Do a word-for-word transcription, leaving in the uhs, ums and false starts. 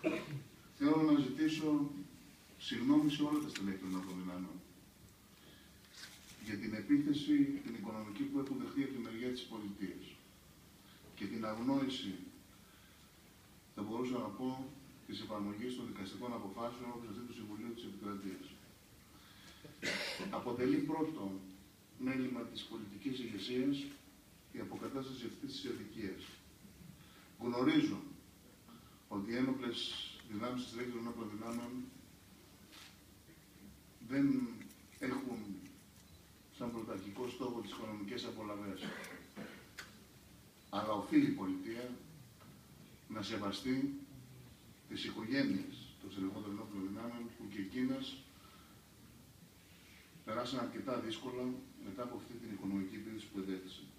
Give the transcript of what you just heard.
Θέλω να ζητήσω συγγνώμη σε όλα τα στελέχη των ενόπλων δυνάμεων για την επίθεση την οικονομική που έχουν δεχτεί από τη μεριά της πολιτείας και την αγνόηση, θα μπορούσα να πω, της εφαρμογής των δικαστικών αποφάσεων όπως αυτή του Συμβουλίου της Επικρατείας. Αποτελεί πρώτο μέλημα της πολιτικής ηγεσίας η αποκατάσταση αυτής της αδικίας. Γνωρίζω ότι οι ένοπλες δυνάμεις της τριών ενόπλων δυνάμεων δεν έχουν σαν πρωταρχικό στόχο τις οικονομικές απολαβές. Αλλά οφείλει η πολιτεία να σεβαστεί τις οικογένειες των στελεχών των ενόπλων δυνάμεων που και εκείνες περάσαν αρκετά δύσκολα μετά από αυτή την οικονομική επίθεση που εδέχθησαν.